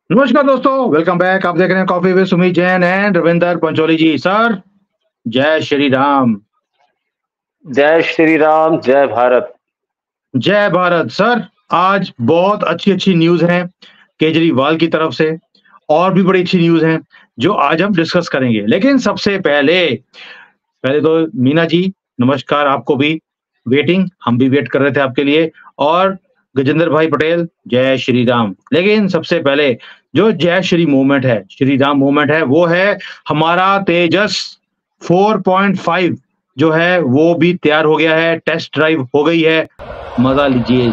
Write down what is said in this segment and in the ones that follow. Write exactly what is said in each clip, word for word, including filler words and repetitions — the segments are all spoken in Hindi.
नमस्कार दोस्तों, वेलकम बैक। आप देख रहे हैं coffee with Sumit Jain and Ravinder Pancholi ji. Sir, जय श्री राम। जय श्री राम, जय भारत। जय भारत। सर, आज बहुत अच्छी-अच्छी न्यूज़ हैं केजरीवाल की तरफ से और भी बड़ी अच्छी न्यूज़ हैं, जो आज हम डिस्कस करेंगे। लेकिन सबसे पहले, पहले तो मीना जी, नमस्कार आपको भी। वेटिंग, हम भी वेट कर रहे थे आपके लिए। और गजेंद्र भाई पटेल, जय श्री राम। लेकिन सबसे पहले जो जय श्री मूवमेंट है, श्री राम मूवमेंट है, वो है हमारा तेजस फोर पॉइंट फाइव जो है, वो भी तैयार हो गया है, टेस्ट ड्राइव हो गई है। मज़ा लीजिए।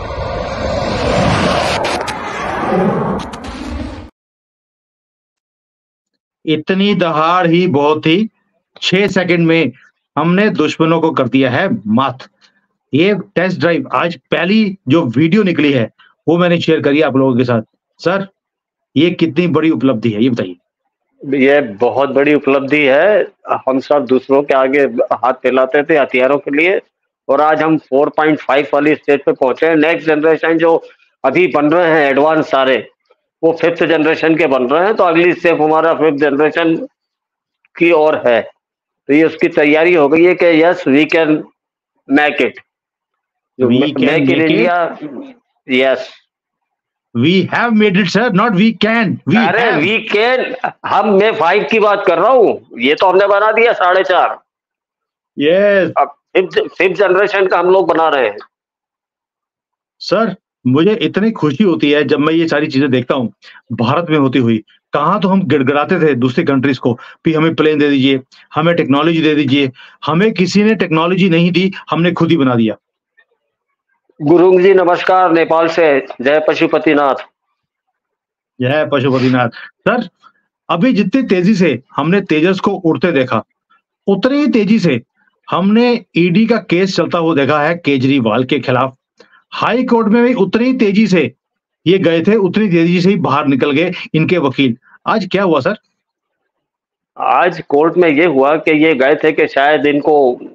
इतनी दहाड़ ही बहुत थी, छह सेकंड में हमने दुश्मनों को कर दिया है मात। ये टेस्ट ड्राइव आज पहली जो वीडियो निकली है, वो मैंने शेयर करी है आप लोगों के साथ। सर, ये कितनी बड़ी उपलब्धि है, ये बताइए? ये बहुत बड़ी उपलब्धि है। हम सब दूसरों के आगे हाथ फैलाते थे हथियारों के लिए, और आज हम फोर पॉइंट फाइव वाली स्टेज पे पहुंचे हैं। नेक्स्ट जनरेशन जो अभी बन रहे हैं एडवांस सारे, वो फिफ्थ जनरेशन के बन रहे हैं। तो अगली स्टेप हमारा फिफ्थ जनरेशन की ओर है। तो ये उसकी तैयारी हो गई है कि yes we can make it. We can make in make India. It. Yes, we have made it sir, not we can, we are have. We can. हम मैं फाइव की बात कर रहा हूँ, ये तो हमने बना दिया साढ़े चार। यस अब फिफ्थ फिफ्थ जनरेशन का हम लोग बना रहे हैं। सर, मुझे इतनी खुशी होती है जब मैं ये सारी चीजें देखता हूँ भारत में होती हुई। कहाँ तो हम गिड़गिड़ाते थे दूसरी कंट्रीज को कि हमें प्लेन दे दीजिए, हमें टेक्नोलॉजी दे दीजिए। हमें किसी ने टेक्नोलॉजी नहीं दी, हमने खुद ही बना दिया। गुरुंग जी नमस्कार, नेपाल से। जय पशुपतिनाथ। जय पशुपतिनाथ। सर, अभी जितनी तेजी से हमने तेजस को उड़ते देखा, उतनी ही तेजी से हमने ईडी का केस चलता हुआ देखा है केजरीवाल के खिलाफ। हाई कोर्ट में भी उतनी ही तेजी से ये गए थे, उतनी तेजी से ही बाहर निकल गए इनके वकील। आज क्या हुआ सर? आज कोर्ट में ये हुआ कि ये गए थे कि शायद इनको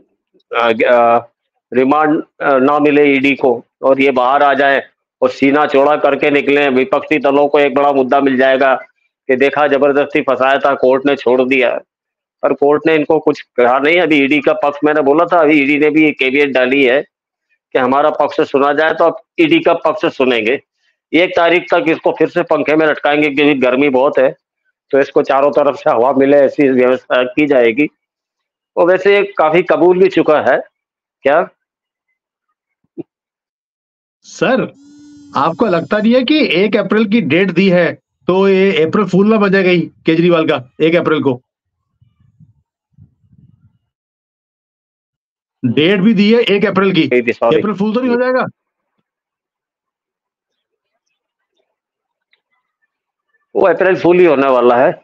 रिमांड ना मिले ईडी को, और ये बाहर आ जाए और सीना चौड़ा करके निकले। विपक्षी दलों को एक बड़ा मुद्दा मिल जाएगा कि देखा जबरदस्ती फंसाया था, कोर्ट ने छोड़ दिया। पर कोर्ट ने इनको कुछ कहा नहीं। अभी ईडी का पक्ष, मैंने बोला था, अभी ईडी ने भी एक कैवियट डाली है कि हमारा पक्ष सुना जाए, तो अब ईडी का पक्ष सुनेंगे। एक तारीख तक इसको फिर से पंखे में लटकाएंगे क्योंकि गर्मी बहुत है, तो इसको चारों तरफ से हवा मिले ऐसी व्यवस्था की जाएगी। और वैसे काफी कबूल भी चुका है क्या? सर, आपको लगता नहीं है कि एक अप्रैल की डेट दी है, तो ये अप्रैल फूल ना बजेगा ही केजरीवाल का एक अप्रैल को? डेट भी दी है एक अप्रैल की, अप्रैल फूल तो नहीं हो जाएगा? वो अप्रैल फूल ही होने वाला है।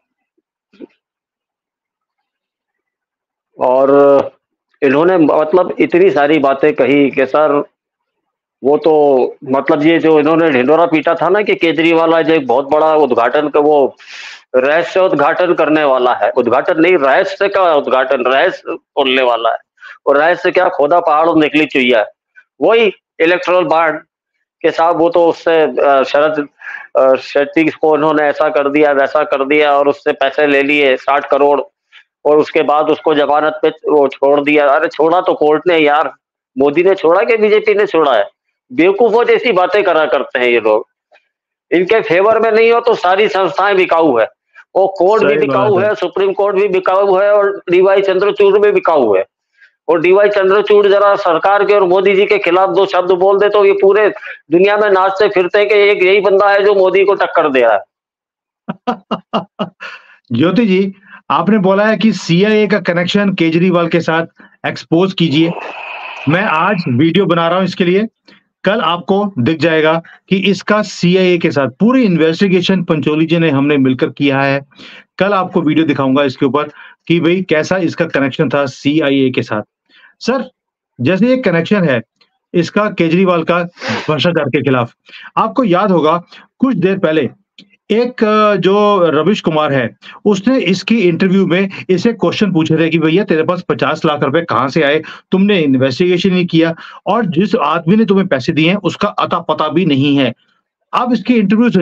और इन्होंने मतलब इतनी सारी बातें कही कि सर, वो तो मतलब ये जो इन्होंने ढिंडोरा पीटा था ना कि केजरीवाल आज एक बहुत बड़ा उद्घाटन का, वो रहस्य उद्घाटन करने वाला है। उद्घाटन नहीं, रहस्य का उद्घाटन, रहस्य खोलने वाला है। और रहस्य क्या, खोदा पहाड़ और निकली चुईया। वही इलेक्ट्रल बॉन्ड के साथ, वो तो उससे शरद शेट्टी को उन्होंने ऐसा कर दिया, वैसा कर दिया, और उससे पैसे ले लिए साठ करोड़, और उसके बाद उसको जमानत पे वो छोड़ दिया। अरे छोड़ा तो कोर्ट ने यार, मोदी ने छोड़ा कि बीजेपी ने छोड़ा है? बेवकूफों जैसी बातें करा करते हैं ये लोग। इनके फेवर में नहीं हो तो सारी संस्थाएं बिकाऊ है। वो कोर्ट भी बिकाऊ है, सुप्रीम कोर्ट भी बिकाऊ है, और डीवाई चंद्रचूड़ भी बिकाऊ है। और डीवाई चंद्रचूड़ जरा सरकार के और मोदी जी के खिलाफ दो शब्द बोल दे तो ये पूरे दुनिया में नाचते फिरते हैं कि एक यही बंदा है जो मोदी को टक्कर दे रहा है। ज्योति जी, आपने बोला है कि सीआईए का कनेक्शन केजरीवाल के साथ एक्सपोज कीजिए। मैं आज वीडियो बना रहा हूं इसके लिए। कल आपको दिख जाएगा कि इसका सीआईए के साथ पूरी इन्वेस्टिगेशन पंचोली जी ने हमने मिलकर किया है। कल आपको वीडियो दिखाऊंगा इसके ऊपर कि भाई कैसा इसका कनेक्शन था सीआईए के साथ। सर, जैसे ये कनेक्शन है इसका केजरीवाल का भ्रष्टाचार के खिलाफ, आपको याद होगा कुछ देर पहले एक जो रविश कुमार है, उसने इसकी इंटरव्यू में इसे क्वेश्चन पूछे थे कि भैया तेरे पास पचास लाख रुपए कहां से आए? तुमने इन्वेस्टिगेशन नहीं किया, और जिस आदमी ने तुम्हें पैसे दिए हैं उसका अता पता भी नहीं है। अब इसकी इंटरव्यू सुनिए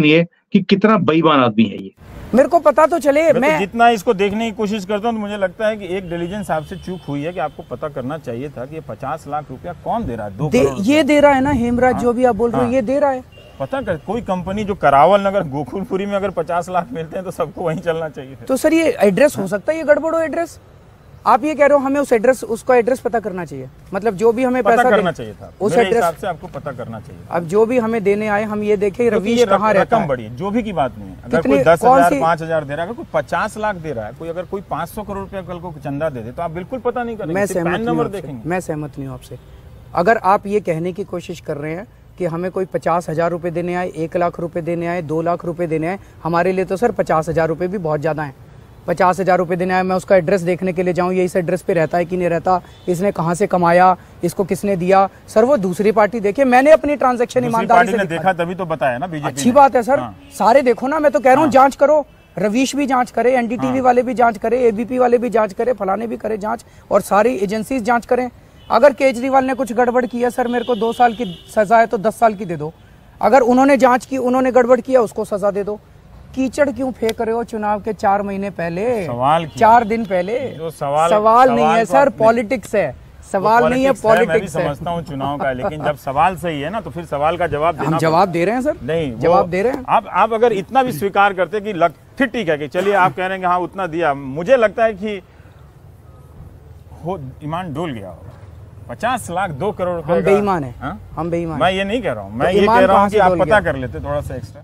कि कितना बेईमान आदमी है ये। मेरे को पता तो चले, मैं, मैं तो जितना इसको देखने की कोशिश करता हूँ तो मुझे लगता है कि एक डिलीजेंस आपसे चूक हुई है कि आपको पता करना चाहिए था कि ये पचास लाख रुपया कौन दे रहा है। दो दे, ये दे रहा है ना हेमराज, हाँ, जो भी आप बोल रहे हो, हाँ, ये दे रहा है। पता कर, कोई कंपनी जो करावल नगर गोकुलपुरी में अगर पचास लाख मिलते हैं तो सबको वहीं चलना चाहिए। तो सर ये एड्रेस हो सकता है, ये गड़बड़ हो एड्रेस। आप ये कह रहे हो हमें उस एड्रेस, उसका एड्रेस पता करना चाहिए, मतलब जो भी हमें पता पैसा करना चाहिए था, उस मेरे एड्रेस हिसाब से आपको पता करना चाहिए। अब जो भी हमें देने आए हम ये देखें रवीश कहाँ रहता है। रकम बड़ी जो भी की बात नहीं है, अगर कोई दस हजार पांच हजार दे रहा है, अगर कोई पचास लाख दे रहा है, कोई अगर कोई पांच सौ करोड़ रुपया कल को चंदा दे दे तो आप बिल्कुल पता नहीं करेंगे। मैं सहमत नहीं हूँ, मैं सहमत नहीं हूँ आपसे। अगर आप ये कहने की कोशिश कर रहे हैं कि हमें कोई पचास हजार रुपए देने आए, एक लाख रुपए देने आए, दो लाख रुपए देने आए, हमारे लिए तो सर पचास हजार रुपए भी बहुत ज्यादा है। पचास हजार रुपए देने आए, मैं उसका एड्रेस देखने के लिए जाऊं, ये इस एड्रेस पे रहता है कि नहीं रहता, इसने कहां से कमाया, इसको किसने दिया। सर वो दूसरी पार्टी देखे, मैंने अपनी ट्रांजैक्शन ईमानदारी से देखा तभी तो बताया ना बीजेपी। अच्छी बात है सर, सारे देखो ना, मैं तो कह रहा हूँ जांच करो, रवीश भी जांच करे, एनडीटीवी वाले भी जांच करे, एबीपी वाले भी जांच करे, फलाने भी करे जांच, और सारी एजेंसीज जांच करें। अगर केजरीवाल ने कुछ गड़बड़ किया सर, मेरे को दो साल की सजा है तो दस साल की दे दो। अगर उन्होंने जांच की, उन्होंने गड़बड़ किया, उसको सजा दे दो। कीचड़ क्यों फेंक रहे हो चुनाव के चार महीने पहले, सवाल चार दिन पहले? जो सवाल, सवाल, सवाल नहीं है सर, पॉलिटिक्स है, सवाल नहीं है, पॉलिटिक्स है। मैं भी समझता हूँ चुनाव का, लेकिन जब सवाल सही है ना तो फिर सवाल का जवाब देना। हम जवाब दे रहे हैं सर, नहीं जवाब दे रहे हैं। आप आप अगर इतना भी स्वीकार करते कि लग, फिर ठीक है कि चलिए आप कह रहे हैं कि हाँ उतना दिया, मुझे लगता है कि हो ईमान डोल गया होगा। पचास लाख दो करोड़ हम बेईमान है, हम बेईमान। मैं ये नहीं कह रहा हूँ, मैं ये कह रहा हूँ कि आप पता कर लेते थोड़ा सा एक्स्ट्रा।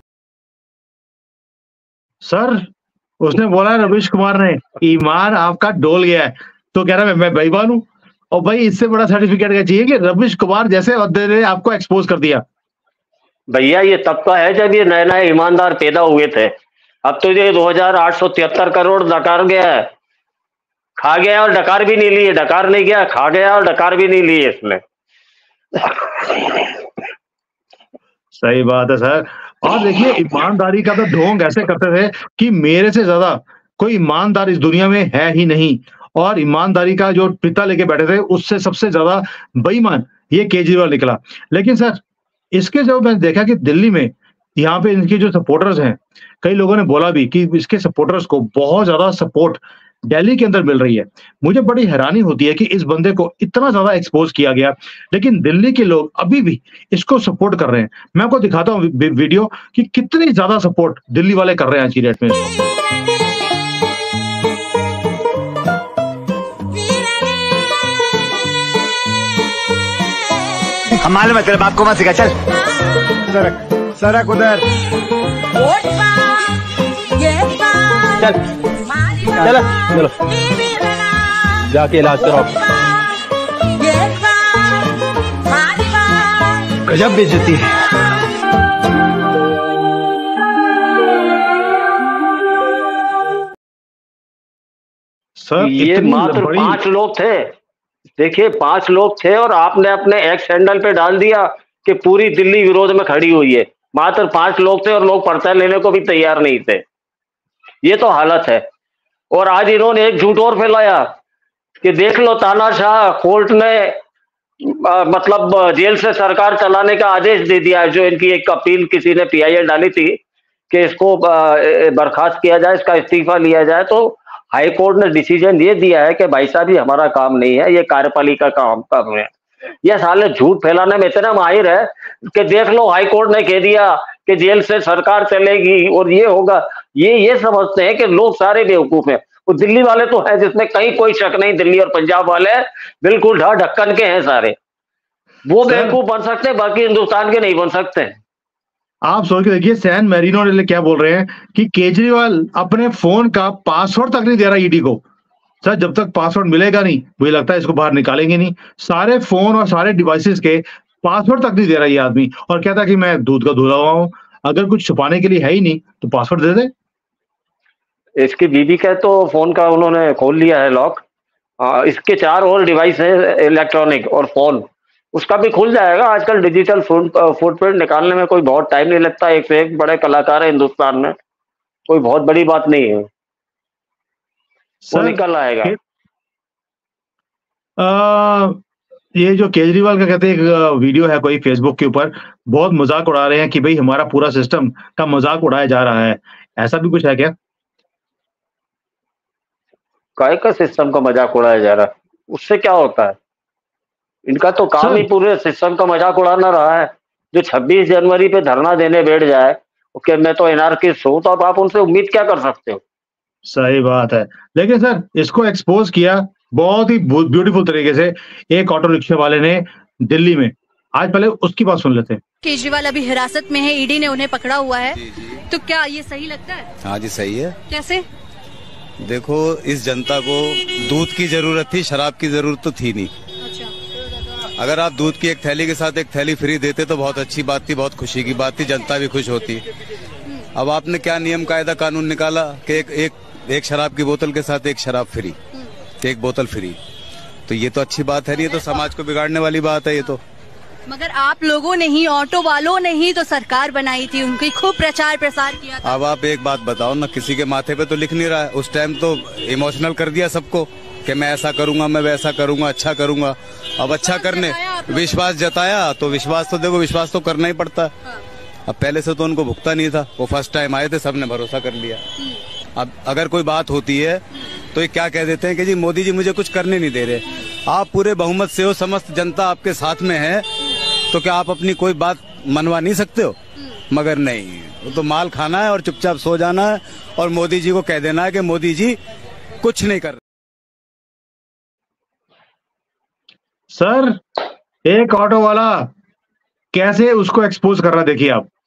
सर उसने बोला रवीश कुमार ने ईमान आपका डोल गया है, तो कह रहा है मैं बेईमान हूं। और भाई इससे बड़ा सर्टिफिकेट क्या चाहिए कि रवीश कुमार जैसे अहदे ने आपको एक्सपोज कर दिया। भैया ये तब का है जब ये नए नए ईमानदार पैदा हुए थे। अब तो ये दो हजार आठ सौ तिहत्तर करोड़ डकार गया है, खा गया और डकार भी नहीं लिए, डकार नहीं गया, खा गया और डकार भी नहीं लिए इसमें। सही बात है सर। और देखिए ईमानदारी का तो ढोंग ऐसे करते थे कि मेरे से ज्यादा कोई ईमानदार इस दुनिया में है ही नहीं, और ईमानदारी का जो पिता लेके बैठे थे उससे सबसे ज्यादा बेईमान ये केजरीवाल निकला। लेकिन सर इसके जब मैंने देखा कि दिल्ली में यहाँ पे इनके जो सपोर्टर्स हैं, कई लोगों ने बोला भी कि इसके सपोर्टर्स को बहुत ज्यादा सपोर्ट दिल्ली के अंदर मिल रही है। मुझे बड़ी हैरानी होती है कि इस बंदे को इतना ज्यादा एक्सपोज किया गया, लेकिन दिल्ली के लोग अभी भी इसको सपोर्ट कर रहे हैं। मैं आपको दिखाता हूँ वीडियो कि कितनी ज्यादा सपोर्ट दिल्ली वाले कर रहे हैं आज की डेट में। हमारे में तेरे बाप को मत सिखा, चल सरक सरक उधर, चल चलो चलो जाके इलाज करो। गजब बेइज्जती है सर। ये मात्र पांच लोग थे, देखिए पांच लोग थे और आपने अपने एक्स हैंडल पे डाल दिया कि पूरी दिल्ली विरोध में खड़ी हुई है। मात्र पांच लोग थे और लोग पर्चा लेने को भी तैयार नहीं थे। ये तो हालत है। और आज इन्होंने एक झूठ और फैलाया कि देख लो तानाशाह कोर्ट ने आ, मतलब जेल से सरकार चलाने का आदेश दे दिया है। जो इनकी एक अपील किसी ने पीआईएल डाली थी कि इसको बर्खास्त किया जाए, इसका इस्तीफा लिया जाए, तो हाई कोर्ट ने डिसीजन ये दिया है कि भाई साहब ये हमारा काम नहीं है, ये कार्यपालिका का काम काम है। ये साले झूठ फैलाने में इतना माहिर है कि देख लो हाई कोर्ट ने कह दिया कि जेल से सरकार चलेगी और ये होगा। ये ये समझते हैं कि लोग सारे बेवकूफ हैं। वो दिल्ली वाले तो है जिसमें कहीं कोई शक नहीं, दिल्ली और पंजाब वाले बिल्कुल ढा ढक्कन के हैं सारे। वो बेवकूफ बन सकते हैं, बाकी हिंदुस्तान के नहीं बन सकते। आप सोच के देखिए सैन मैरिनो ने क्या बोल रहे हैं कि केजरीवाल अपने फोन का पासवर्ड तक नहीं दे रहा ईडी को। सर जब तक पासवर्ड मिलेगा नहीं मुझे लगता है इसको बाहर निकालेंगे नहीं। सारे फोन और सारे डिवाइसेस के पासवर्ड तक नहीं दे रहा ये आदमी, और कहता कि मैं दूध का धुला हुआ हूं। अगर कुछ छुपाने के लिए है ही नहीं तो पासवर्ड दे दे। इसकी बीबी का तो फोन का उन्होंने खोल लिया है लॉक। इसके चार और डिवाइस है इलेक्ट्रॉनिक और फोन, उसका भी खुल जाएगा। आजकल डिजिटल फुटप्रिंट निकालने में कोई बहुत टाइम नहीं लगता। एक से एक बड़े कलाकार है हिंदुस्तान में, कोई बहुत बड़ी बात नहीं है, वो निकल आएगा। आ, ये जो केजरीवाल का कहते हैं एक वीडियो है कोई फेसबुक के ऊपर, बहुत मजाक उड़ा रहे हैं कि भाई हमारा पूरा सिस्टम का मजाक उड़ाया जा रहा है, ऐसा भी कुछ है क्या? काय का सिस्टम का मजाक उड़ाया जा रहा है? उससे क्या होता है? इनका तो काम सर ही पूरे सिस्टम का मजाक उड़ाना रहा है। जो छब्बीस जनवरी पे धरना देने बैठ जाए कि मैं तो एनार्किस्ट हूं, तो अब आप उनसे उम्मीद क्या कर सकते हो? सही बात है, लेकिन सर इसको एक्सपोज किया बहुत ही ब्यूटीफुल तरीके से एक ऑटो रिक्शा वाले ने दिल्ली में। आज पहले उसकी बात सुन लेते हैं। केजरीवाल अभी हिरासत में है, ईडी ने उन्हें पकड़ा हुआ है, तो क्या ये सही लगता है? हाँ जी सही है। कैसे? देखो, इस जनता को दूध की जरूरत थी, शराब की जरूरत तो थी नहीं। अच्छा। अगर आप दूध की एक थैली के साथ एक थैली फ्री देते तो बहुत अच्छी बात थी, बहुत खुशी की बात थी, जनता भी खुश होती। अब आपने क्या नियम कायदा कानून निकाला कि एक एक एक शराब की बोतल के साथ एक शराब फ्री, एक बोतल फ्री, तो ये तो अच्छी बात है नहीं, ये तो समाज को बिगाड़ने वाली बात है ये तो। मगर आप लोगों ने ही, ऑटो वालों ने ही तो सरकार बनाई थी, उनकी खूब प्रचार प्रसार किया था। अब आप एक बात बताओ ना, किसी के माथे पे तो लिख नहीं रहा है, उस टाइम तो इमोशनल कर दिया सबको कि मैं ऐसा करूंगा, मैं वैसा करूंगा, अच्छा करूंगा। अब अच्छा करने विश्वास जताया तो विश्वास तो देखो, विश्वास तो करना ही पड़ता है। अब पहले से तो उनको भुगता नहीं था, वो फर्स्ट टाइम आए थे, सबने भरोसा कर लिया। अब अगर कोई बात होती है तो ये क्या कह देते हैं कि जी मोदी जी मुझे कुछ करने नहीं दे रहे। आप पूरे बहुमत से हो, समस्त जनता आपके साथ में है, तो क्या आप अपनी कोई बात मनवा नहीं सकते हो? मगर नहीं, वो तो माल खाना है और चुपचाप सो जाना है और मोदी जी को कह देना है कि मोदी जी कुछ नहीं कर रहे। सर एक ऑटो वाला कैसे उसको एक्सपोज कर रहा है, देखिए आप।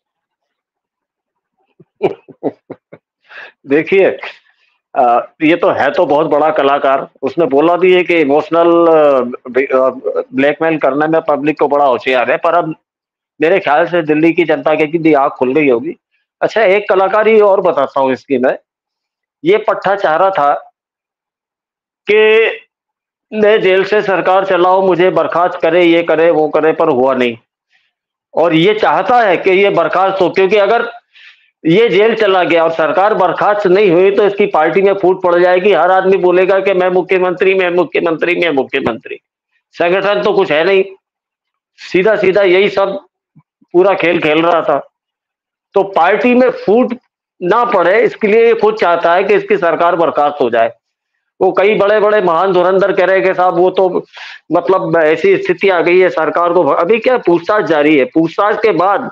देखिए, ये तो है तो बहुत बड़ा कलाकार, उसने बोला भी है कि इमोशनल ब्लैकमेल करने में पब्लिक को बड़ा होशियार है, पर अब मेरे ख्याल से दिल्ली की जनता की भी आंख खुल गई होगी। अच्छा, एक कलाकारी और बताता हूँ इसकी मैं। ये पट्टा चाह रहा था कि मैं जेल से सरकार चलाऊं, मुझे बर्खास्त करे, ये करे वो करे, पर हुआ नहीं। और ये चाहता है कि ये बर्खास्त हो, क्योंकि अगर ये जेल चला गया और सरकार बर्खास्त नहीं हुई तो इसकी पार्टी में फूट पड़ जाएगी। हर आदमी बोलेगा कि मैं मुख्यमंत्री मैं मुख्यमंत्री मैं मुख्यमंत्री। संगठन तो कुछ है नहीं, सीधा सीधा यही सब पूरा खेल खेल रहा था। तो पार्टी में फूट ना पड़े इसके लिए ये खुद चाहता है कि इसकी सरकार बर्खास्त हो जाए। वो कई बड़े बड़े महान धुरंधर कह रहे कि साहब वो तो मतलब ऐसी स्थिति आ गई है सरकार को। अभी क्या पूछताछ जारी है, पूछताछ के बाद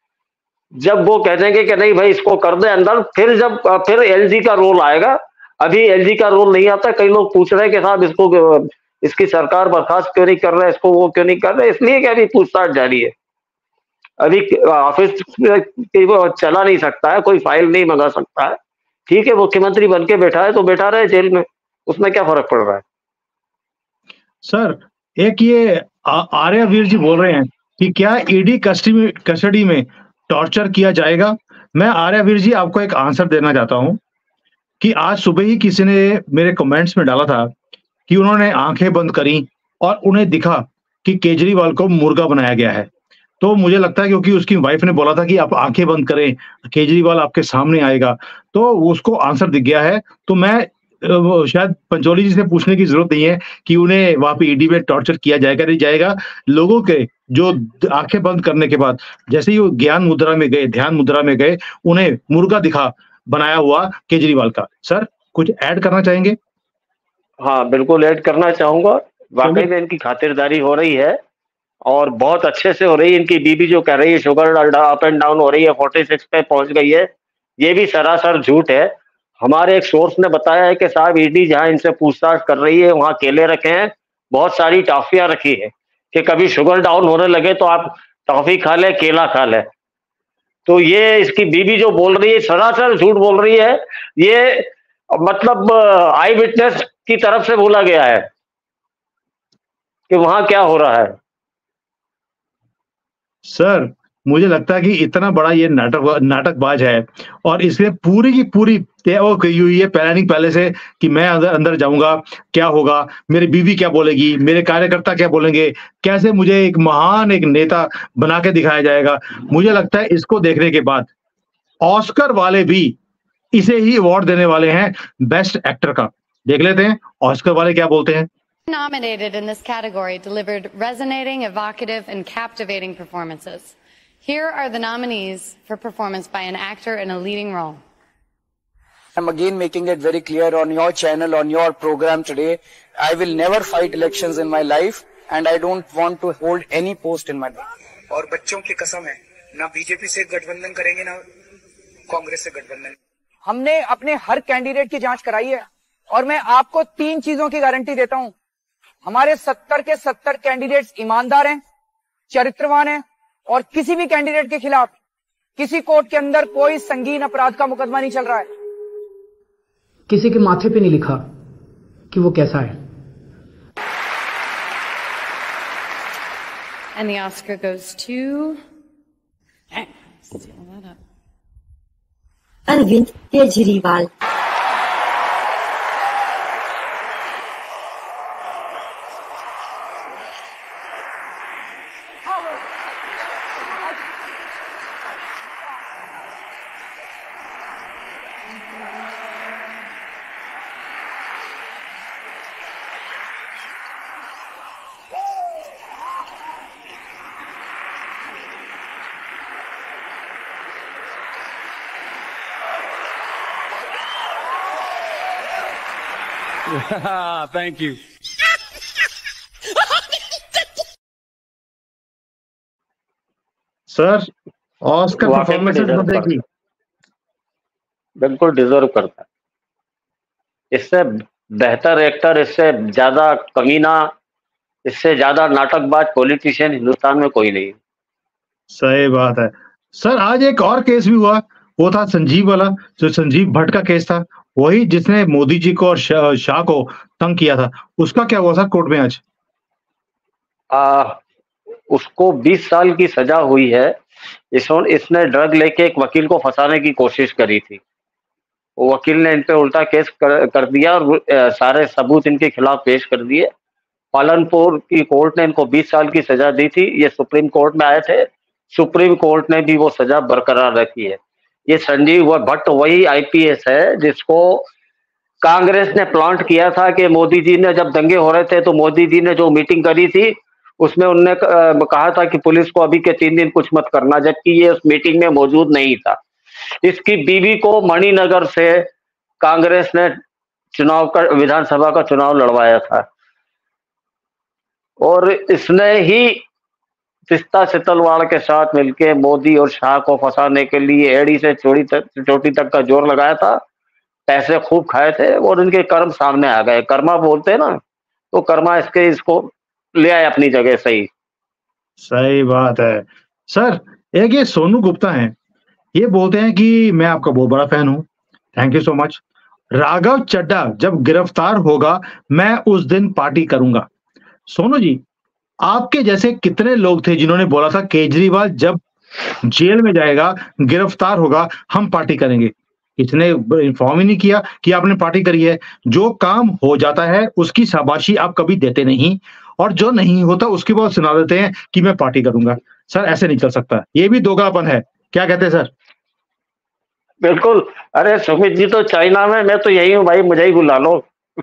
जब वो कह देंगे कि नहीं भाई इसको कर दे अंदर, फिर जब फिर एलजी का रोल आएगा। अभी एलजी का रोल नहीं आता। कई लोग पूछ रहे हैं कि साहब इसको, इसकी सरकार बर्खास्त क्यों नहीं कर रहे, इसको वो क्यों नहीं कर रहे, इसलिए कि अभी पूछताछ जारी है। अभी ऑफिस वो चला नहीं सकता है, कोई फाइल नहीं मंगा सकता है। ठीक है, मुख्यमंत्री बन के बैठा है तो बैठा रहे जेल में, उसमें क्या फर्क पड़ रहा है? सर एक ये आर्यवीर जी बोल रहे हैं कि क्या ईडी कस्टडी कस्टडी में टॉर्चर किया जाएगा। मैं आर्यवीर जी आपको एक आंसर देना चाहता हूं कि आज सुबह ही किसी ने मेरे कमेंट्स में डाला था कि उन्होंने आंखें बंद करी और उन्हें दिखा कि केजरीवाल को मुर्गा बनाया गया है। तो मुझे लगता है क्योंकि उसकी वाइफ ने बोला था कि आप आंखें बंद करें, केजरीवाल आपके सामने आएगा, तो उसको आंसर दिख गया है। तो मैं शायद पंचोली जी से पूछने की जरूरत नहीं है कि उन्हें वहां पे ईडी में टॉर्चर किया जाएगा नहीं जाएगा। लोगों के जो आंखें बंद करने के बाद जैसे ही वो ज्ञान मुद्रा में गए, ध्यान मुद्रा में गए, उन्हें मुर्गा दिखा बनाया हुआ केजरीवाल का। सर कुछ ऐड करना चाहेंगे? हाँ बिल्कुल ऐड करना चाहूंगा। वाकई में इनकी खातिरदारी हो रही है और बहुत अच्छे से हो रही है। इनकी बीबी जो कह रही है शुगर अप एंड डाउन हो रही है, फोर्टी सिक्स पे पहुंच गई है, ये भी सरासर झूठ है। हमारे एक सोर्स ने बताया है कि साहब ईडी जहां इनसे पूछताछ कर रही है वहां केले रखे हैं, बहुत सारी टॉफियां रखी है कि कभी शुगर डाउन होने लगे तो आप टॉफी खा ले, केला खा ले। तो ये इसकी बीबी जो बोल रही है सरासर झूठ बोल रही है। ये मतलब आई विटनेस की तरफ से बोला गया है कि वहां क्या हो रहा है। सर मुझे लगता है कि इतना बड़ा ये नाटक नाटकबाज है और इसलिए पूरी की पूरी तय हुई हुई है प्लानिंग पहले से कि मैं अंदर अंदर जाऊंगा, क्या होगा, मेरी बीवी क्या बोलेगी, मेरे कार्यकर्ता क्या बोलेंगे, कैसे मुझे एक महान एक नेता बना के दिखाया जाएगा। मुझे लगता है इसको देखने के बाद ऑस्कर वाले भी इसे ही अवार्ड देने वाले हैं बेस्ट एक्टर का। देख लेते हैं ऑस्कर वाले क्या बोलते हैं। Nominated in this category delivered resonating, evocative, and captivating performances. Here are the nominees for performance by an actor in a leading role. I'm again making it very clear on your channel, on your program today, I will never fight elections in my life and I don't want to hold any post in my life. और बच्चों की कसम है, ना बीजेपी से गठबंधन करेंगे ना कांग्रेस से गठबंधन। हमने अपने हर कैंडिडेट की जांच कराई है और मैं आपको तीन चीजों की गारंटी देता हूं। हमारे सत्तर के सत्तर कैंडिडेट्स ईमानदार हैं, चरित्रवान हैं और किसी भी कैंडिडेट के खिलाफ किसी कोर्ट के अंदर कोई संगीन अपराध का मुकदमा नहीं चल रहा है। किसी के माथे पे नहीं लिखा कि वो कैसा है। And the Oscar goes to seal that up. Arvind Kejriwal. Thank you. Sir Oscar वाकई में परफॉर्मेंसेस डिजर्व बताइए। करता है, बिल्कुल डिजर्व करता है। इससे बेहतर एक्टर, इससे ज्यादा कमीना, इससे ज्यादा नाटकबाज पॉलिटिशियन हिंदुस्तान में कोई नहीं। सही बात है सर। आज एक और केस भी हुआ, वो था संजीव वाला, जो संजीव भट्ट का केस था, वही जिसने मोदी जी को और शाह शाह को तंग किया था। उसका क्या हुआ सर कोर्ट में आज? आ, उसको बीस साल की सजा हुई है। इस इसने ड्रग लेके एक वकील को फंसाने की कोशिश करी थी। वो वकील ने इन पे उल्टा केस कर, कर दिया और आ, सारे सबूत इनके खिलाफ पेश कर दिए। पालनपुर की कोर्ट ने इनको बीस साल की सजा दी थी। ये सुप्रीम कोर्ट में आए थे, सुप्रीम कोर्ट ने भी वो सजा बरकरार रखी है। ये संजीव भट्ट वही आईपीएस है जिसको कांग्रेस ने प्लांट किया था कि मोदी जी ने जब दंगे हो रहे थे तो मोदी जी ने जो मीटिंग करी थी उसमें उनने कहा था कि पुलिस को अभी के तीन दिन कुछ मत करना, जबकि ये उस मीटिंग में मौजूद नहीं था। इसकी बीवी को मणिनगर से कांग्रेस ने चुनाव का, विधानसभा का चुनाव लड़वाया था और इसने ही तिस्ता सितलवाड़ के साथ मिलके मोदी और शाह को फंसाने के लिए एड़ी से चोटी तक चोटी तक का जोर लगाया था। पैसे खूब खाए थे और इनके कर्म सामने आ गए। कर्मा बोलते हैं ना, तो कर्मा इसके इसको ले आए अपनी जगह। सही सही बात है सर। एक ये सोनू गुप्ता हैं, ये बोलते हैं कि मैं आपका बहुत बड़ा फैन हूं, thank you so much. Raghav Chadha जब गिरफ्तार होगा मैं उस दिन पार्टी करूंगा। सोनू जी, आपके जैसे कितने लोग थे जिन्होंने बोला था केजरीवाल जब जेल में जाएगा, गिरफ्तार होगा, हम पार्टी करेंगे। इसने इन्फॉर्म ही नहीं किया कि आपने पार्टी करी है। जो काम हो जाता है उसकी शाबाशी आप कभी देते नहीं, और जो नहीं होता उसके बाद सुना देते हैं कि मैं पार्टी करूंगा। सर ऐसे नहीं चल सकता, ये भी दोगलापन है। क्या कहते हैं सर? बिल्कुल। अरे सुमित जी तो चाइना में, मैं तो यही हूँ भाई, मुझे ही बुला लो।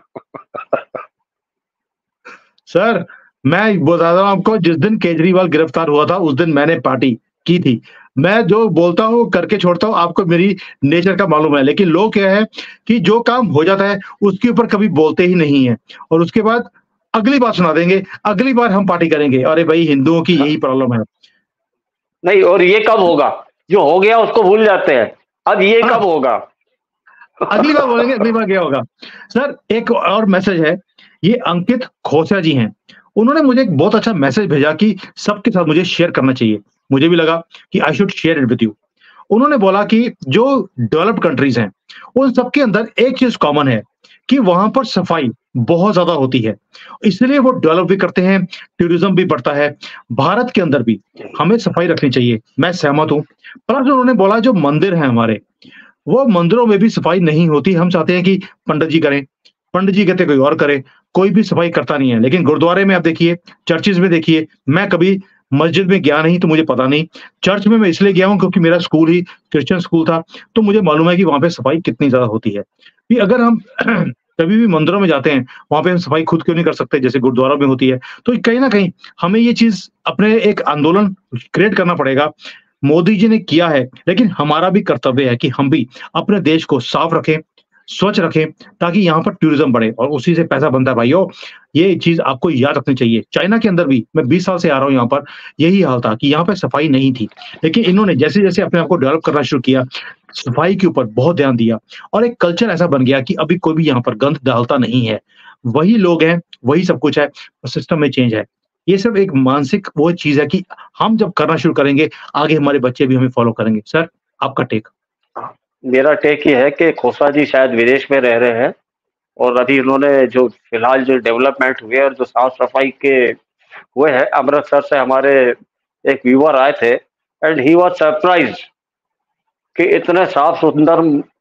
सर मैं बता रहा हूं आपको, जिस दिन केजरीवाल गिरफ्तार हुआ था उस दिन मैंने पार्टी की थी। मैं जो बोलता हूँ करके छोड़ता हूँ, आपको मेरी नेचर का मालूम है। लेकिन लोग क्या है कि जो काम हो जाता है उसके ऊपर कभी बोलते ही नहीं है, और उसके बाद अगली बार सुना देंगे, अगली बार हम पार्टी करेंगे। अरे भाई, हिंदुओं की यही प्रॉब्लम है। नहीं, और ये कब होगा? जो हो गया उसको भूल जाते हैं। अब ये कब होगा? अगली बार बोलेंगे, अगली बार क्या होगा। सर एक और मैसेज है, ये अंकित खोसिया जी हैं, उन्होंने मुझे एक बहुत अच्छा मैसेज भेजा कि सबके साथ मुझे शेयर करना चाहिए। मुझे भी लगा कि I should share it with you. उन्होंने बोला कि जो डेवलप्ड कंट्रीज हैं उन सबके अंदर एक चीज कॉमन है कि वहां पर सफाई बहुत ज्यादा होती है, इसलिए वो डेवलप भी करते हैं, टूरिज्म भी बढ़ता है। भारत के अंदर भी हमें सफाई रखनी चाहिए, मैं सहमत हूं। प्लस उन्होंने बोला जो मंदिर हैं हमारे, वो मंदिरों में भी सफाई नहीं होती। हम चाहते हैं कि पंडित जी करें, पंडित जी कहते कोई और करे, कोई भी सफाई करता नहीं है। लेकिन गुरुद्वारे में आप देखिए, चर्चिज में देखिए, मैं कभी मस्जिद में गया नहीं तो मुझे पता नहीं। चर्च में मैं इसलिए गया हूं क्योंकि मेरा स्कूल ही क्रिश्चियन स्कूल था, तो मुझे मालूम है कि वहां पे सफाई कितनी ज्यादा होती है। कि अगर हम कभी भी मंदिरों में जाते हैं, वहां पे हम सफाई खुद क्यों नहीं कर सकते जैसे गुरुद्वारा में होती है? तो कहीं ना कहीं हमें ये चीज अपने एक आंदोलन क्रिएट करना पड़ेगा। मोदी जी ने किया है, लेकिन हमारा भी कर्तव्य है कि हम भी अपने देश को साफ रखें, स्वच्छ रखें, ताकि यहाँ पर टूरिज्म बढ़े और उसी से पैसा बनता है भाइयों। ये चीज आपको याद रखनी चाहिए। चाइना के अंदर भी मैं बीस साल से आ रहा हूँ यहाँ पर, यही हाल था कि यहाँ पे सफाई नहीं थी, लेकिन इन्होंने जैसे जैसे अपने आप को डेवलप करना शुरू किया, सफाई के ऊपर बहुत ध्यान दिया और एक कल्चर ऐसा बन गया कि अभी कोई भी यहाँ पर गंद डालता नहीं है। वही लोग हैं, वही सब कुछ है, सिस्टम में चेंज है। ये सब एक मानसिक वो चीज है कि हम जब करना शुरू करेंगे, आगे हमारे बच्चे भी हमें फॉलो करेंगे। सर, आपका टेक? मेरा टेक ये है कि खोसा जी शायद विदेश में रह रहे हैं और अभी उन्होंने जो फिलहाल जो डेवलपमेंट हुए और जो साफ सफाई के हुए हैं, अमृतसर से हमारे एक व्यूअर आए थे एंड ही वाज सरप्राइज्ड कि इतने साफ सुंदर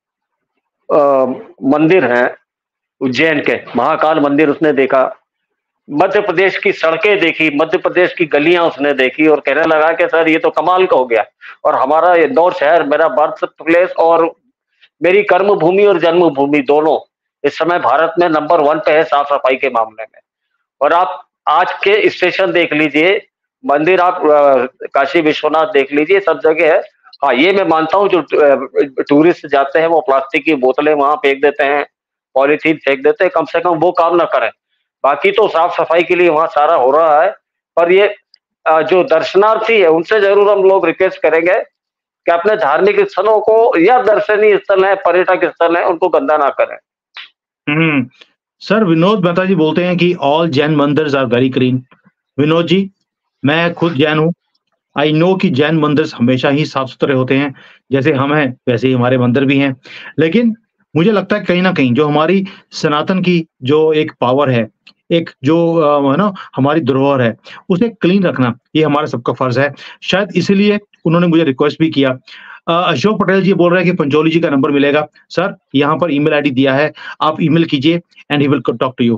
मंदिर हैं उज्जैन के, महाकाल मंदिर उसने देखा, मध्य प्रदेश की सड़कें देखी, मध्य प्रदेश की गलियां उसने देखी और कहने लगा कि सर ये तो कमाल का हो गया। और हमारा इंदौर शहर मेरा बर्थ प्लेस और मेरी कर्म भूमि और जन्मभूमि दोनों इस समय भारत में नंबर वन पे है साफ सफाई के मामले में। और आप आज के स्टेशन देख लीजिए, मंदिर आप काशी विश्वनाथ देख लीजिए, सब जगह है। हाँ, ये मैं मानता हूँ जो टूरिस्ट जाते हैं वो प्लास्टिक की बोतलें वहां फेंक देते हैं, पॉलीथीन फेंक देते हैं, कम से कम वो काम ना करें। बाकी तो साफ सफाई के लिए वहां सारा हो रहा है। पर ये जो दर्शनार्थी है उनसे जरूर हम लोग रिक्वेस्ट करेंगे कि अपने धार्मिक स्थलों को या दर्शनीय स्थल है, पर्यटक स्थल है, उनको गंदा ना करें। हम्म सर, विनोद मेहता जी बोलते हैं कि all Jain mandirs are very clean. Vinod ji, मैं खुद जैन हूँ, आई नो कि जैन मंदिर हमेशा ही साफ सुथरे होते हैं, जैसे हम हैं वैसे ही हमारे मंदिर भी हैं। लेकिन मुझे लगता है कहीं ना कहीं जो हमारी सनातन की जो एक पावर है, एक जो है ना हमारी धरोहर है, उसे क्लीन रखना ये हमारा सबका फर्ज है। शायद इसीलिए उन्होंने मुझे रिक्वेस्ट भी किया। अशोक पटेल जी बोल रहे हैं कि पंचोली जी का नंबर मिलेगा। सर, यहाँ पर ईमेल आईडी दिया है, आप ईमेल कीजिए and he will talk to you.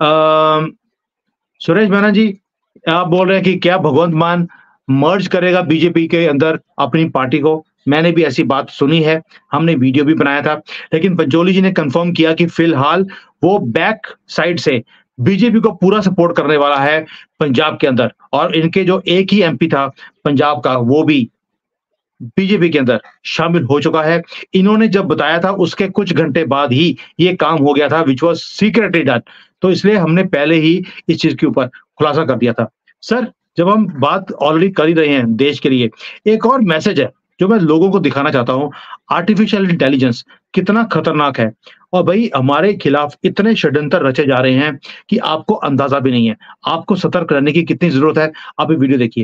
Suresh Maina ji, आप बोल रहे हैं कि क्या भगवंत मान मर्ज करेगा बीजेपी के अंदर अपनी पार्टी को? मैंने भी ऐसी बात सुनी है, हमने वीडियो भी बनाया था, लेकिन पंचोली जी ने कंफर्म किया कि फिलहाल वो बैक साइड से बीजेपी को पूरा सपोर्ट करने वाला है पंजाब के अंदर। और इनके जो एक ही एमपी था पंजाब का, वो भी बीजेपी के अंदर शामिल हो चुका है। इन्होंने जब बताया था उसके कुछ घंटे बाद ही ये काम हो गया था, विच वाज सीक्रेटली डन। तो इसलिए हमने पहले ही इस चीज के ऊपर खुलासा कर दिया था। सर, जब हम बात ऑलरेडी कर ही रहे हैं देश के लिए, एक और मैसेज है जो मैं लोगों को दिखाना चाहता हूं। आर्टिफिशियल इंटेलिजेंस कितना खतरनाक है, और भाई हमारे खिलाफ इतने षड्यंत्र रचे जा रहे हैं कि आपको अंदाजा भी नहीं है। आपको सतर्क रहने की कितनी जरूरत है, आप ये वीडियो देखिए।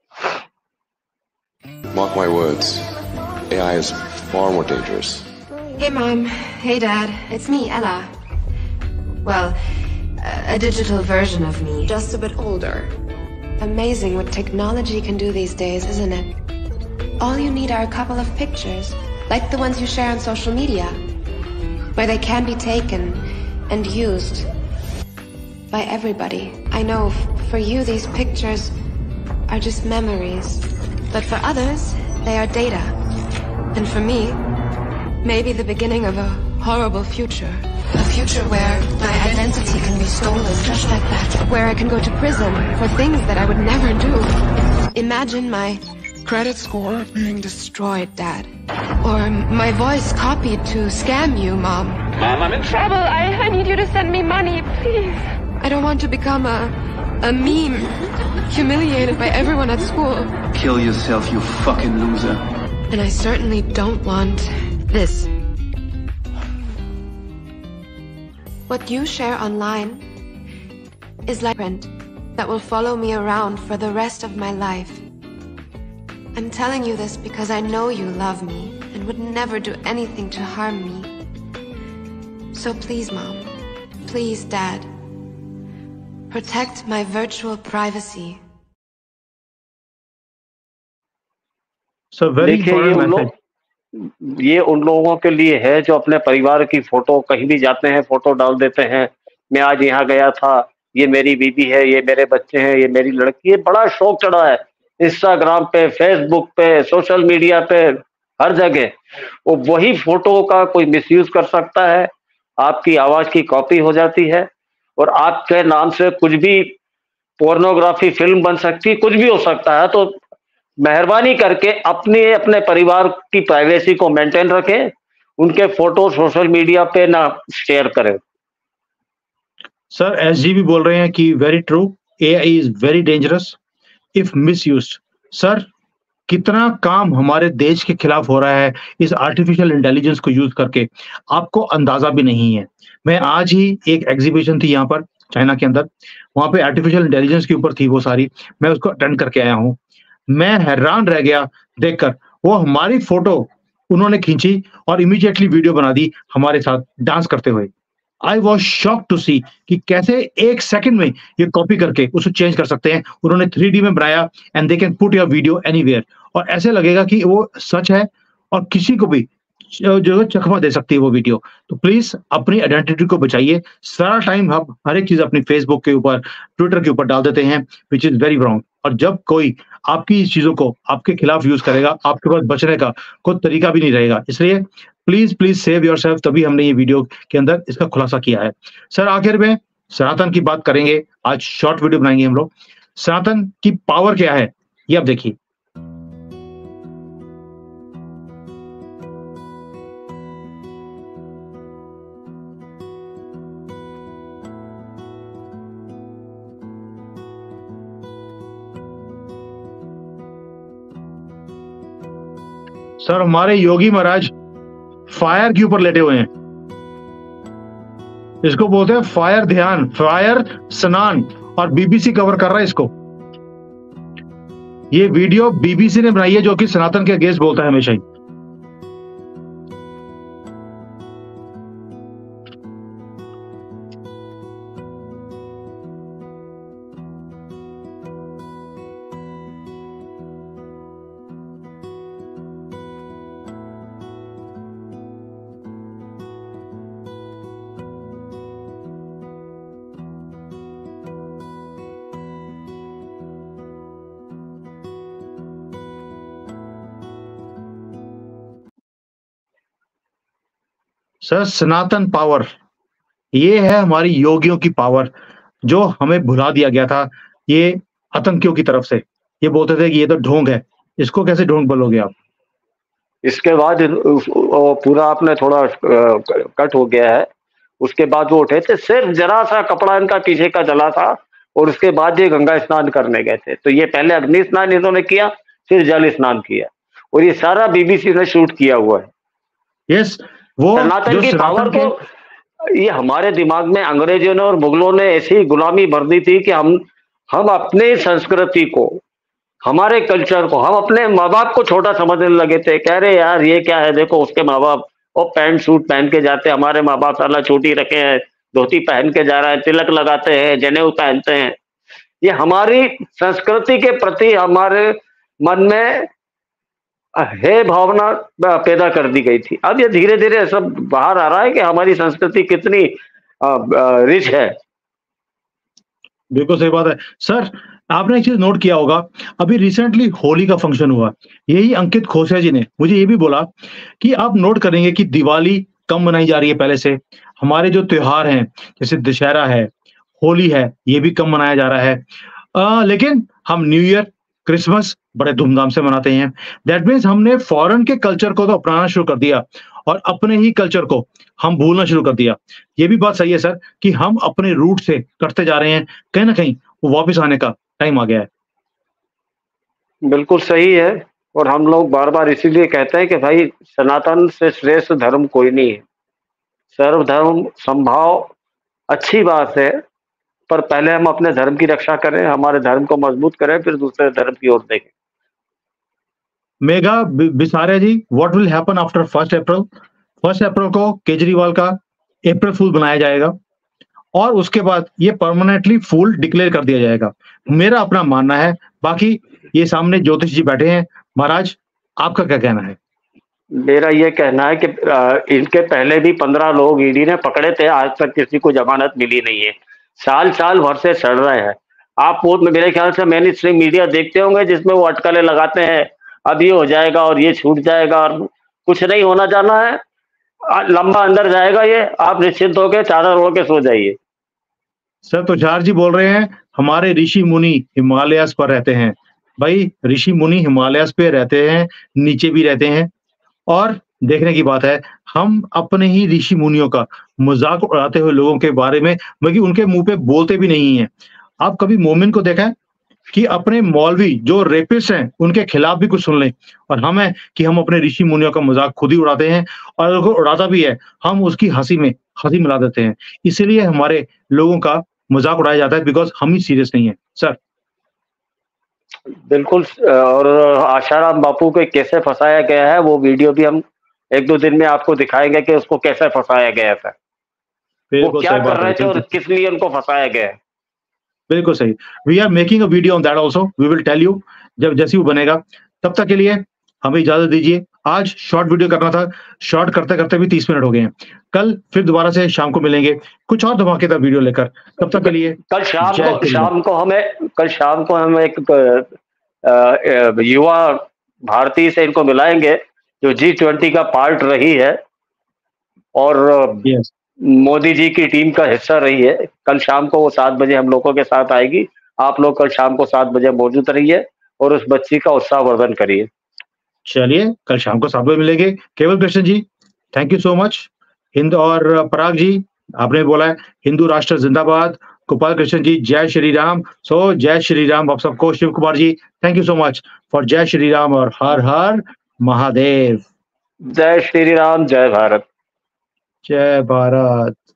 Mark my words, A I is far more dangerous. Hey Mom, hey Dad, it's me, Ella. Well, a digital version of me, just a bit older. Amazing what technology can do these days, isn't it? All you need are a couple of pictures, like the ones you share on social media, where they can be taken and used by everybody. I know for you these pictures are just memories, but for others they are data. And for me, maybe the beginning of a horrible future. A future where my identity can be stolen just like that. Where I can go to prison for things that I would never do. Imagine my credit score being destroyed, Dad. Or my voice copied to scam you, Mom. Mom, I'm in trouble. I, I need you to send me money, please. I don't want to become a, a meme, humiliated by everyone at school. Kill yourself, you fucking loser. And I certainly don't want this. What you share online is like print that will follow me around for the rest of my life. I'm telling you this because I know you love me and would never do anything to harm me. So please, Mom, please, Dad, protect my virtual privacy. So very important message. ये उन लोगों के लिए है जो अपने परिवार की फोटो कहीं भी जाते हैं फोटो डाल देते हैं। मैं आज यहाँ गया था, ये मेरी बीबी है, ये मेरे बच्चे हैं, ये मेरी लड़की है। बड़ा शौक चढ़ा है इंस्टाग्राम पे, फेसबुक पे, सोशल मीडिया पे, हर जगह। वो वही फोटो का कोई मिसयूज कर सकता है आपकी आवाज की कॉपी हो जाती है और आपके नाम से कुछ भी पोर्नोग्राफी फिल्म बन सकती, कुछ भी हो सकता है। तो मेहरबानी करके अपने अपने परिवार की प्राइवेसी को मेंटेन रखें, उनके फोटो सोशल मीडिया पे ना शेयर करें। सर एस जी भी बोल रहे हैं कि very true, A I is very dangerous if misused. Sir कितना काम हमारे देश के खिलाफ हो रहा है इस आर्टिफिशियल इंटेलिजेंस को यूज करके, आपको अंदाजा भी नहीं है। मैं आज ही एक एग्जीबिशन थी यहाँ पर चाइना के अंदर, वहां पे आर्टिफिशियल इंटेलिजेंस के ऊपर थी वो सारी, मैं उसको अटेंड करके आया हूँ। मैं हैरान रह गया देखकर, वो हमारी फोटो उन्होंने खींची और इमीडिएटली वीडियो बना दी हमारे साथ डांस करते हुए। I was shock to see कि कैसे एक सेकंड में ये कॉपी करके उसको चेंज कर सकते हैं। उन्होंने थ्री डी में बनाया and they can put your video anywhere, और ऐसे लगेगा कि वो सच है और किसी को भी जो चकमा दे सकती है वो वीडियो। तो प्लीज अपनी आइडेंटिटी को बचाइए। सारा टाइम हम हर एक चीज अपनी फेसबुक के ऊपर, ट्विटर के ऊपर डाल देते हैं, विच इज वेरी रॉन्ग। और जब कोई आपकी इस चीजों को आपके खिलाफ यूज करेगा, आपके पास बचने का कोई तरीका भी नहीं रहेगा। इसलिए प्लीज प्लीज सेव योरसेल्फ। तभी हमने ये वीडियो के अंदर इसका खुलासा किया है। सर आखिर में सनातन की बात करेंगे, आज शॉर्ट वीडियो बनाएंगे हम लोग। सनातन की पावर क्या है ये आप देखिए। सर हमारे योगी महाराज फायर के ऊपर लेटे हुए हैं, इसको बोलते हैं फायर ध्यान, फायर स्नान, और बीबीसी कवर कर रहा है इसको। ये वीडियो बीबीसी ने बनाई है, जो कि सनातन के अगेंस्ट बोलता है हमेशा ही। सर सनातन पावर, ये है हमारी योगियों की पावर, जो हमें भुला दिया गया था ये आतंकियों की तरफ से। ये बोलते थे कि ये तो ढोंग है, इसको कैसे ढोंग बोलोगे आप? इसके बाद पूरा आपने थोड़ा कट हो गया है। उसके बाद वो उठे थे, सिर्फ जरा सा कपड़ा इनका पीछे का जला था, और उसके बाद ये गंगा स्नान करने गए थे। तो ये पहले अग्नि स्नान इन्होंने किया, फिर जल स्नान किया, और ये सारा बीबीसी ने शूट किया हुआ है। यस, वो सनातन की पावर को, ये हमारे दिमाग में अंग्रेजों ने और मुगलों ने ऐसी गुलामी भर दी थी कि हम हम अपने संस्कृति को, हमारे कल्चर को, हम अपने माँ बाप को छोटा समझने लगे थे। कह रहे यार ये क्या है, देखो उसके माँ बाप वो पैंट सूट पहन के जाते हैं, हमारे माँ बाप साला चोटी रखे हैं, धोती पहन के जा रहा है, तिलक लगाते हैं, जनेऊ पहनते हैं। ये हमारी संस्कृति के प्रति हमारे मन में है भावना पैदा कर दी गई थी। अब ये धीरे धीरे सब बाहर आ रहा है कि हमारी संस्कृति कितनी रिच है। बिल्कुल सही बात है। सर आपने एक चीज नोट किया होगा, अभी रिसेंटली होली का फंक्शन हुआ, यही अंकित खोसिया जी ने मुझे ये भी बोला कि आप नोट करेंगे कि दिवाली कम मनाई जा रही है पहले से। हमारे जो त्योहार हैं जैसे दशहरा है, होली है, ये भी कम मनाया जा रहा है। आ, लेकिन हम न्यू ईयर, क्रिसमस बड़े धूमधाम से मनाते हैं। दैट मीन्स हमने फॉरेन के कल्चर को तो अपनाना शुरू कर दिया और अपने ही कल्चर को हम भूलना शुरू कर दिया। ये भी बात सही है सर कि हम अपने रूट से कटते जा रहे हैं, कहीं ना कहीं वो वापस आने का टाइम आ गया है। बिल्कुल सही है, और हम लोग बार बार इसीलिए कहते हैं कि भाई सनातन से श्रेष्ठ धर्म कोई नहीं है। सर्वधर्म संभाव अच्छी बात है, पर पहले हम अपने धर्म की रक्षा करें, हमारे धर्म को मजबूत करें, फिर दूसरे धर्म की ओर देखें। Megha Bisaria ji, what will happen after first April? First April को केजरीवाल का अप्रैल फूल बनाया जाएगा और उसके बाद ये परमानेंटली फूल डिक्लेयर कर दिया जाएगा, मेरा अपना मानना है। बाकी ये सामने ज्योतिष जी बैठे हैं, महाराज आपका क्या कहना है? मेरा ये कहना है कि इनके पहले भी पंद्रह लोग ईडी ने पकड़े थे, आज तक किसी को जमानत मिली नहीं है। साल साल भर से सड़ रहे हैं। आप वो मेरे ख्याल से मेन स्ट्रीम मीडिया देखते होंगे जिसमें वो अटकलें लगाते हैं, अब ये हो जाएगा और ये छूट जाएगा और कुछ नहीं होना जाना है। लंबा अंदर जाएगा ये, आप निश्चिंत होकर चादर ओढ़ के सो जाइए। सर तुषार जी बोल रहे हैं हमारे ऋषि मुनि हिमालयस पर रहते हैं। भाई ऋषि मुनि हिमालयस पे रहते हैं, नीचे भी रहते हैं, और देखने की बात है हम अपने ही ऋषि मुनियों का मजाक उड़ाते हुए लोगों के बारे में बल्कि उनके मुंह पे बोलते भी नहीं है। आप कभी मोमिन को देखा है कि अपने मौलवी जो रेपिस्ट हैं उनके खिलाफ भी कुछ सुन लें, और हम है कि हम अपने ऋषि मुनियों का मजाक खुद ही उड़ाते हैं, और अगर उड़ाता भी है हम उसकी हंसी में हंसी मिला देते हैं। इसीलिए हमारे लोगों का मजाक उड़ाया जाता है बिकॉज हम ही सीरियस नहीं है। सर बिल्कुल, और आशाराम बापू को कैसे फंसाया गया है वो वीडियो भी हम एक दो दिन में आपको दिखाएंगे कि उसको कैसे फंसाया गया था, वो क्या कर रहे थे और किस लिए उनको फंसाया गया है। बिल्कुल सही। We are making a video on that also, we will tell you जब जैसे वो बनेगा। तब तक के लिए हमें इजाजत दीजिए। आज शॉर्ट वीडियो करना था, शॉर्ट करते करते भी तीस मिनट हो गए हैं। कल फिर दोबारा से शाम को मिलेंगे कुछ और धमाकेदार वीडियो लेकर। तब तक के लिए कल शाम को शाम को हमें कल शाम को हम एक युवा भारतीय से इनको मिलाएंगे जो जी ट्वेंटी का पार्ट रही है और yes. मोदी जी की टीम का हिस्सा रही है। कल शाम को वो सात बजे हम लोगों के साथ आएगी। आप लोग कल शाम को सात बजे मौजूद रहिए और उस बच्ची का उत्साहवर्धन करिए। चलिए कल शाम को सात बजे मिलेंगे। Keval Krishna ji thank you so much. Hind और पराग जी आपने बोला है हिंदू राष्ट्र जिंदाबाद। गोपाल कृष्ण जी जय श्री राम। सो जय श्री राम आप सबको। Shiv Kumar ji thank you so much for जय श्री राम और हर हर महादेव। जय श्री राम, जय भारत। जय भारत।